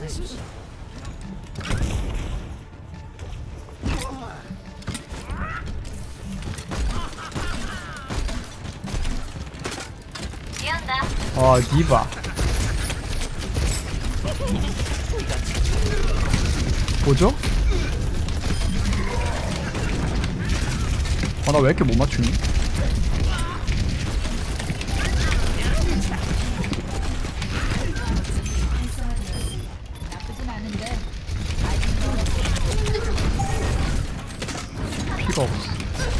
디바. 뭐죠? 나 왜 이렇게 못 맞추니? 피가 없어.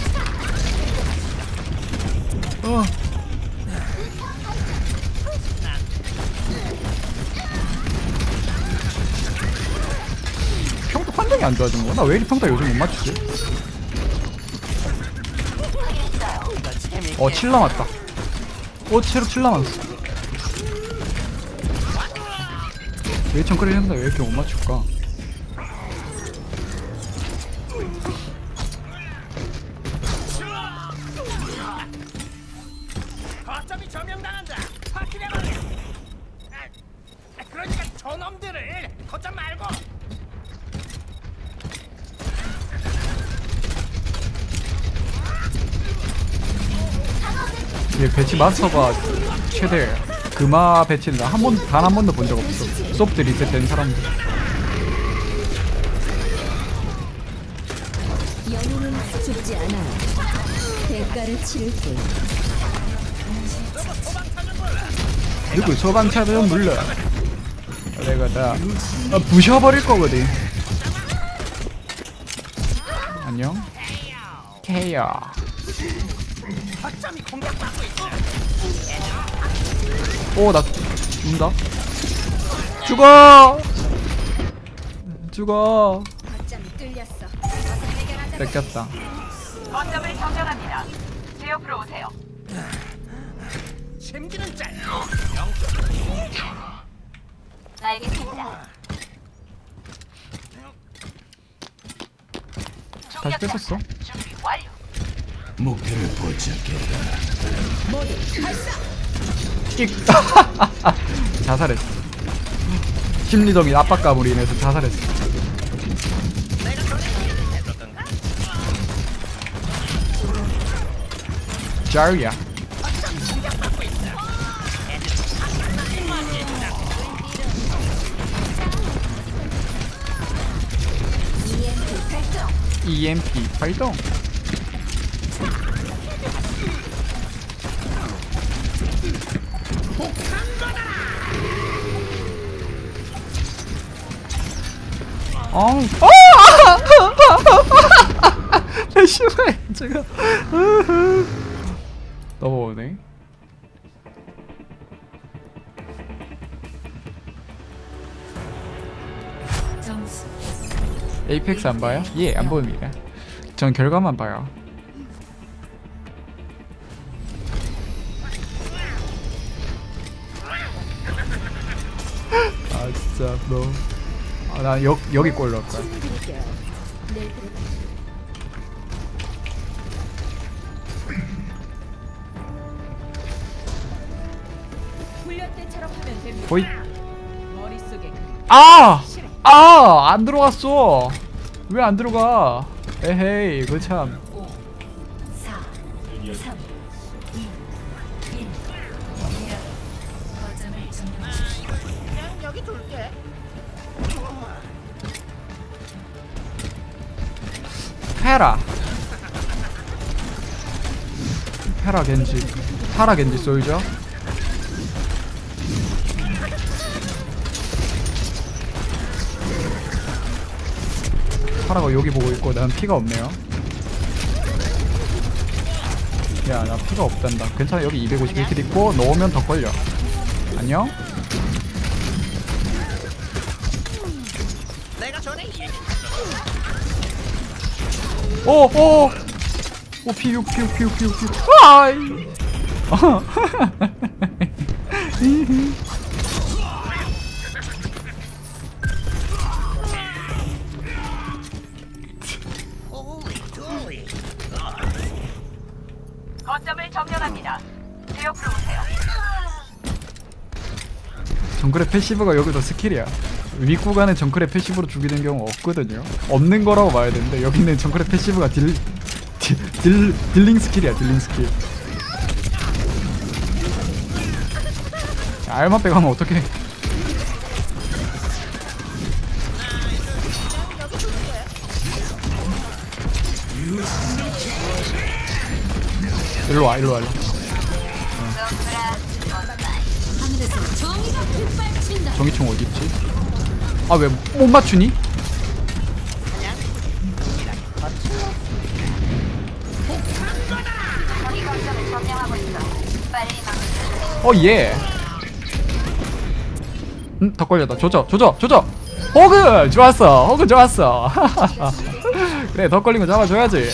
평타 판정이 안 좋아진 거야? 나 왜 이렇게 평타 요즘 못 맞추지? 7 남았다. 7 남았어. 왜 정글을 했는데 왜 이렇게 못 맞출까? 거점이 점령당한다. 확실해버려. 그러니까 저놈들을 거점 말고. 얘 배치 마스터가 최대 금화 배치는 단 한 번도 본 적 없어. 소프트 리셋된 사람들. 영웅은 죽지 않아. 대가를 치를게. 누구 소방차는 물러. 내가 다 부셔버릴 거거든. 안녕. 케어. 거점이 공격받고 있어. 나 죽는다. 죽어. 거점이 뚫렸어. 뺏겼다. 거점을 점령합니다. 제 옆으로 오세요. 심지는 짤. 알겠습니다. 다시 뺏었어. 준비 완료. 목표를 포착했다. 자살했어. 심리적인 압박감으로 인해서 자살했어. 자르야. EMP 발동. 배심해 제가 넘어오네. 에이펙스 안 봐요? 예, 안 보입니다. 전 결과만 봐요. 진짜 너. 나 여기 골 넣을 거야. 호잇. 안 들어갔어. 왜 안 들어가? 에헤이, 그 참. 4, 3, 2, 1. 거점을 점령하십시오. 그냥 여기 둘게. 페라 겐지, 타라 겐지 쏠죠. 파라가 여기 보고 있고 난 피가 없네요. 야, 나 피가 없단다. 괜찮아. 여기 251킬 있고 넣으면 더 걸려. 안녕? 내가 전에 오, 피육. 아이. 거점을 점령합니다. 제 옆으로 오세요. 정글의 패시브가 여기서 스킬이야. 윗구간에 정크랩 패시브로 죽이는 경우 없거든요. 없는 거라고 봐야 되는데 여기는 정크랩 패시브가 딜링 스킬이야. 딜링 스킬. 알만 빼고 하면 어떡해. 일로와 일로와 일로와. 하늘에서 정의가 빛발친다. 정의총 어디있지? 아 왜 못 맞추니? 적이 거점을 점령하고 있어. 빨리 막. 어 예. 더 걸렸다. 조져. 호그 좋았어. 호그 좋았어. 그래 더 걸린 거 잡아줘야지.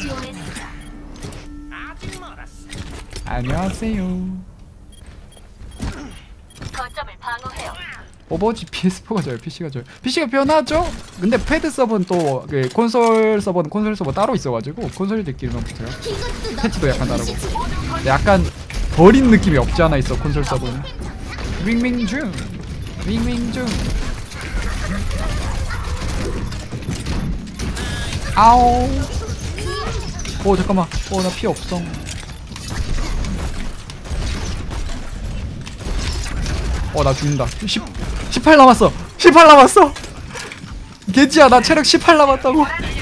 아직 멀었어. 안녕하세요. 거점을 방어해요. 오버워치 PS4가 져요. PC가 져요. PC가 변하죠? 근데 패드 서버는 또 그 콘솔 서버는 콘솔 서버 따로 있어가지고 콘솔들끼리만 붙어요. 패치도 약간 다르고. 약간 버린 느낌이 없지 않아 있어 콘솔 서버는. 윙윙중 윙윙중. 아오. 오 잠깐만. 나 피 없어. 나 죽는다. 18 남았어. 18 남았어. 겐지야 나 체력 18 남았다고.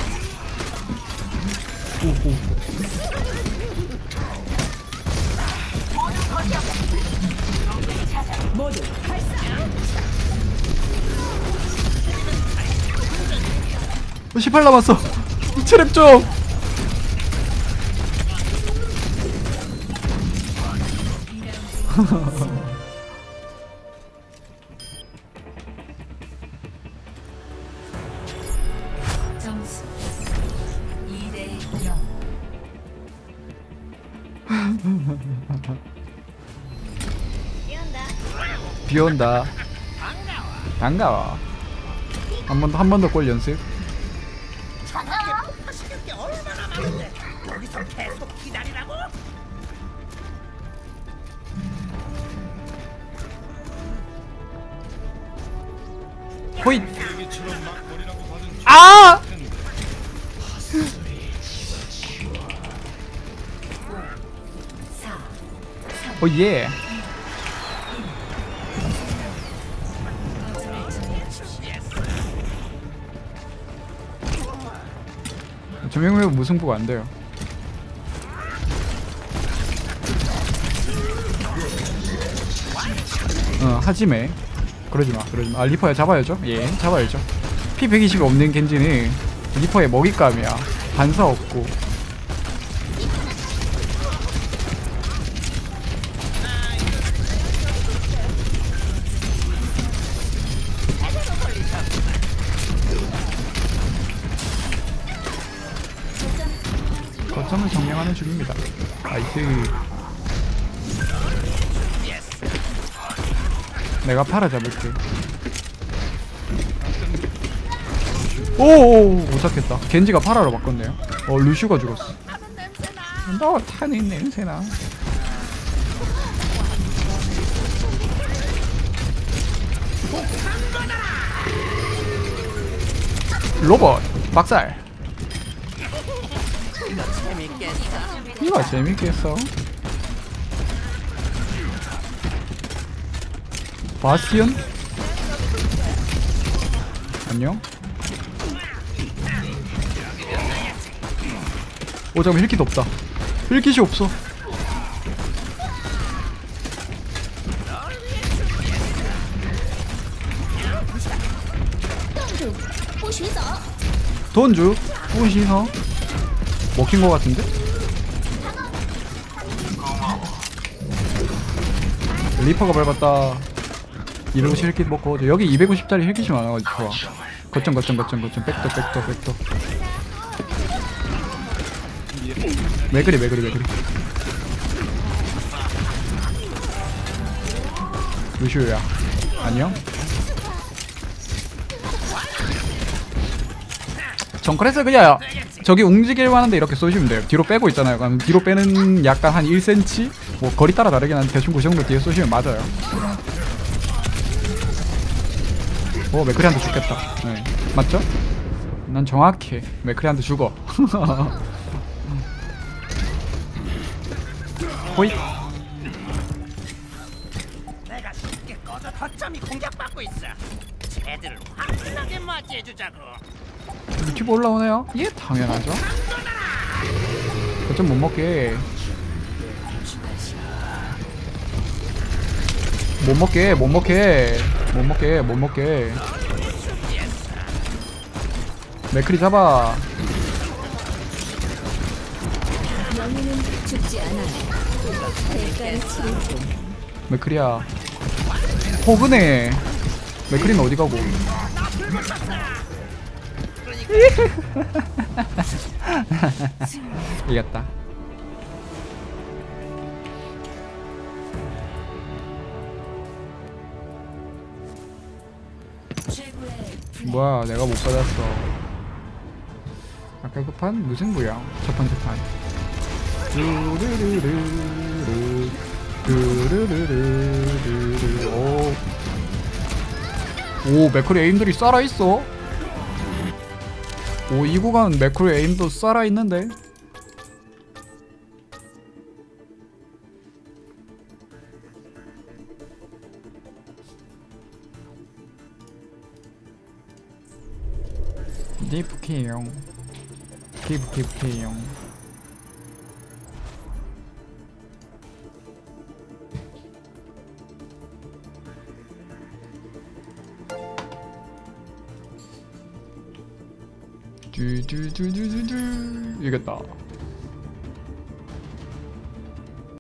오. 18 남았어. 체력 좀. 점수 2대 0. 비온다. 반가워. 한 번 더 골 연습. 하시는 게 얼마나 많은데 여기서 계속 기다리라고? 호잇. 아! 4. 오 예. 조명외부 무승부가 안 돼요. 하지매. 그러지 마. 아 리퍼야 잡아야죠. 예, 잡아야죠. 피 120이 없는 겐지는 리퍼의 먹잇감이야. 반사 없고. 거점을 정리하는 중입니다. 나이스. 내가 팔아 잡을게. 오오오 못 잡겠다. 겐지가 파라로 바꿨네요. 루슈가 죽었어. 너 타는 냄새나. 로봇 박살. 이거 재밌겠어. 바스티온? 안녕? 오 잠깐만 힐킷 없다. 힐킷이 없어. 돈주 후시서 먹힌 거 같은데? 리퍼가 밟았다. 250 힐킷 먹고 여기 250짜리 힐킷이 많아가지고 좋아. 거점 백도. 맥그리 루시우야 안녕. 정크레스 그냥 저기 움직일만 한데 이렇게 쏘시면 돼요. 뒤로 빼고 있잖아요. 그럼 뒤로 빼는 약간 한 1cm? 뭐 거리 따라 다르긴 한데 대충 그 정도 뒤에 쏘시면 맞아요. 맥크리한테 죽겠다. 네, 맞죠? 난 정확해. 맥크리한테 죽어. 호잇. 내가 쉽게 꺼져 거점이 공격받고 있어. 쟤들을 화끈하게 맞이해주자고. 유튜브 올라오네요? 예, 당연하죠. 어쩜 못 먹게. 못 먹게, 못 먹게, 못 먹게, 못 먹게. 맥크리 잡아. 영웅은 죽지 않아요. 대가를 치를 뿐. 맥크리야. 포근해. 맥크리는 어디 가고? 이겼다. 최고의 플레이. 뭐야, 내가 못 받았어. 아까 그 판 무슨 부야? 첫 번째 판. 뚜루루루루, 뚜루루루루루. 오, 맥크리 에임들이 살아있어. 오, 이 구간 맥크리 에임도 살아있는데. DFK용 DFK용 뚜뚜뚜뚜뚜 이겼다.